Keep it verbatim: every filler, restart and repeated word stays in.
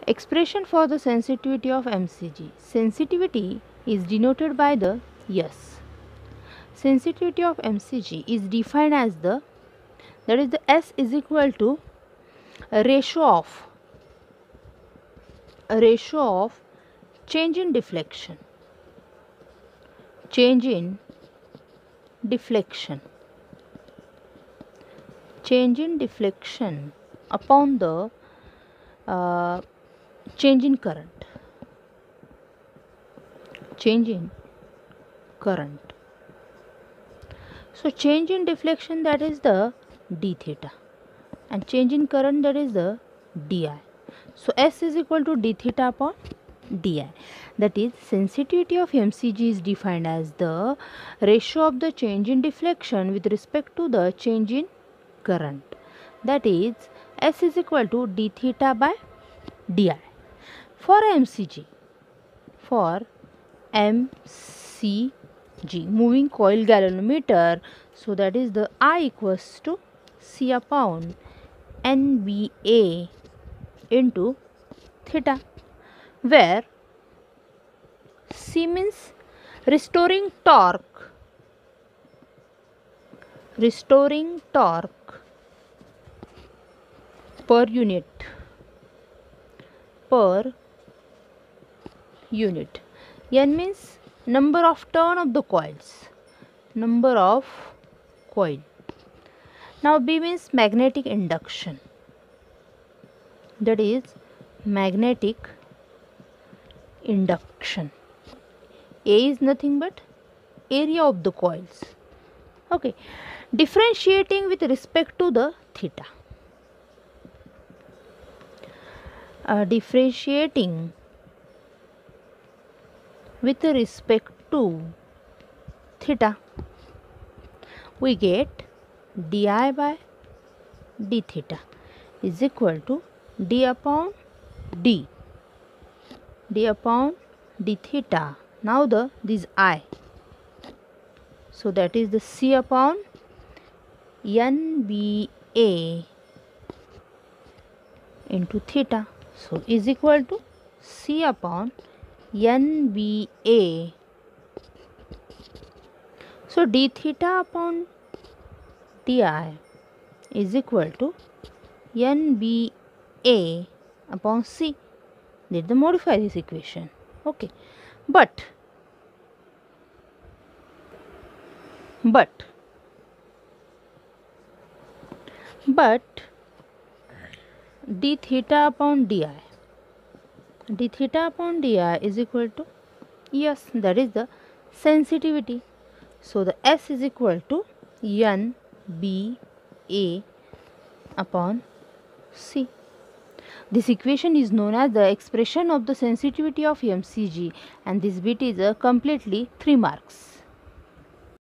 Expression for the sensitivity of M C G. Sensitivity is denoted by the S. Sensitivity of M C G is defined as the, that is the S is equal to a ratio of a ratio of change in deflection change in deflection change in deflection upon the uh, change in current change in current. So change in deflection, that is the d theta, and change in current, that is the di. So S is equal to d theta upon di. That is, sensitivity of M C G is defined as the ratio of the change in deflection with respect to the change in current. That is, S is equal to d theta by di. For M C G, for M C G, moving coil galvanometer, so that is the I equals to C upon N B A into theta, where C means restoring torque, restoring torque per unit, per unit. N means number of turn of the coils, number of coil. Now B means magnetic induction, that is magnetic induction. A is nothing but area of the coils. Okay, differentiating with respect to the theta. Uh, differentiating with respect to theta, we get di by d theta is equal to d upon d, d upon d theta. Now the this I, so that is the C upon N B A into theta, so is equal to C upon N B A. So d theta upon di is equal to N B A upon C. Let them modify this equation. Okay, but but but d theta upon di, d theta upon di is equal to, yes, that is the sensitivity. So the S is equal to N B A upon C. This equation is known as the expression of the sensitivity of M C G, and this bit is a completely three marks.